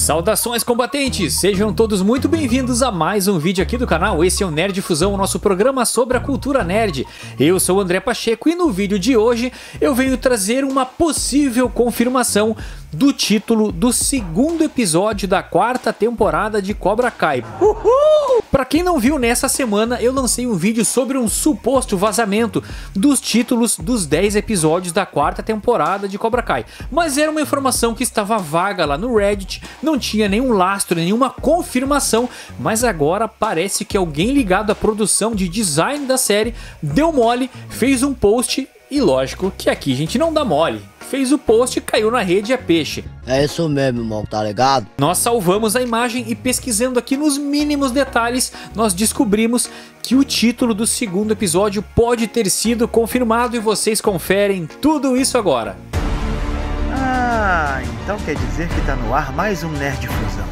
Saudações combatentes, sejam todos muito bem-vindos a mais um vídeo aqui do canal. Esse é o Nerd Fusão, o nosso programa sobre a cultura nerd. Eu sou o André Pacheco e no vídeo de hoje eu venho trazer uma possível confirmação do título do segundo episódio da quarta temporada de Cobra Kai. Uhul! Pra quem não viu, nessa semana eu lancei um vídeo sobre um suposto vazamento dos títulos dos 10 episódios da quarta temporada de Cobra Kai. Mas era uma informação que estava vaga lá no Reddit, não tinha nenhum lastro, nenhuma confirmação, mas agora parece que alguém ligado à produção de design da série deu mole, fez um post e lógico que aqui a gente não dá mole. Fez o post e caiu na rede é peixe. É isso mesmo, irmão, tá ligado? Nós salvamos a imagem e pesquisando aqui nos mínimos detalhes, nós descobrimos que o título do segundo episódio pode ter sido confirmado e vocês conferem tudo isso agora. Ah, então quer dizer que tá no ar mais um Nerd Fusão.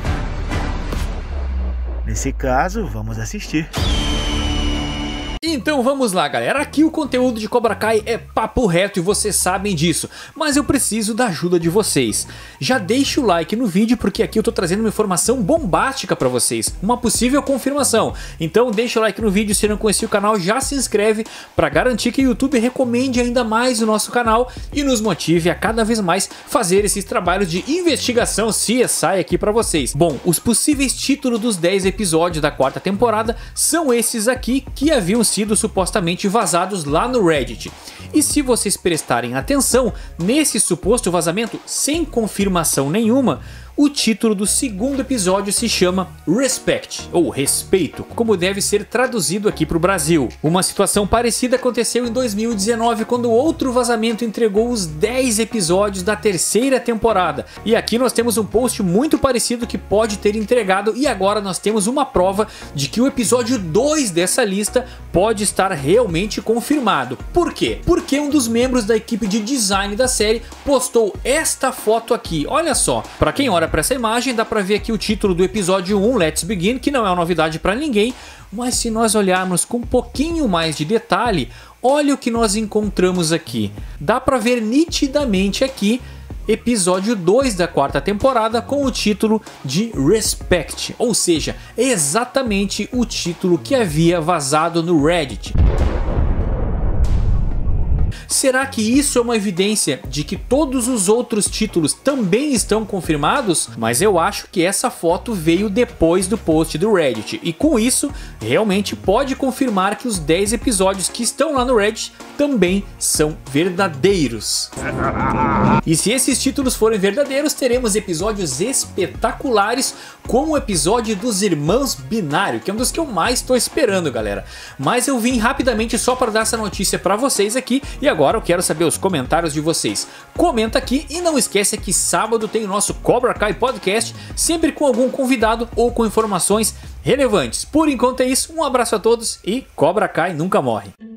Nesse caso, vamos assistir. Então vamos lá, galera, aqui o conteúdo de Cobra Kai é papo reto e vocês sabem disso, mas eu preciso da ajuda de vocês. Já deixa o like no vídeo porque aqui eu tô trazendo uma informação bombástica pra vocês, uma possível confirmação. Então deixa o like no vídeo, se não conhecia o canal já se inscreve pra garantir que o YouTube recomende ainda mais o nosso canal e nos motive a cada vez mais fazer esses trabalhos de investigação CSI aqui pra vocês. Bom, os possíveis títulos dos 10 episódios da quarta temporada são esses aqui que haviam sido supostamente vazados lá no Reddit. E se vocês prestarem atenção, nesse suposto vazamento, sem confirmação nenhuma, o título do segundo episódio se chama Respect, ou Respeito, como deve ser traduzido aqui para o Brasil. Uma situação parecida aconteceu em 2019, quando outro vazamento entregou os 10 episódios da terceira temporada. E aqui nós temos um post muito parecido que pode ter entregado, e agora nós temos uma prova de que o episódio 2 dessa lista pode estar realmente confirmado. Por quê? Porque um dos membros da equipe de design da série postou esta foto aqui, olha só. Para quem olha para essa imagem, dá para ver aqui o título do episódio 1, Let's Begin, que não é uma novidade para ninguém, mas se nós olharmos com um pouquinho mais de detalhe, olha o que nós encontramos aqui. Dá para ver nitidamente aqui episódio 2 da quarta temporada com o título de Respect, ou seja, é exatamente o título que havia vazado no Reddit. Será que isso é uma evidência de que todos os outros títulos também estão confirmados? Mas eu acho que essa foto veio depois do post do Reddit e com isso realmente pode confirmar que os 10 episódios que estão lá no Reddit também são verdadeiros. E se esses títulos forem verdadeiros, teremos episódios espetaculares como o episódio dos Irmãos Binário, que é um dos que eu mais estou esperando, galera. Mas eu vim rapidamente só para dar essa notícia para vocês aqui e agora eu quero saber os comentários de vocês. Comenta aqui e não esqueça que sábado tem o nosso Cobra Kai Podcast, sempre com algum convidado ou com informações relevantes. Por enquanto é isso, um abraço a todos e Cobra Kai nunca morre.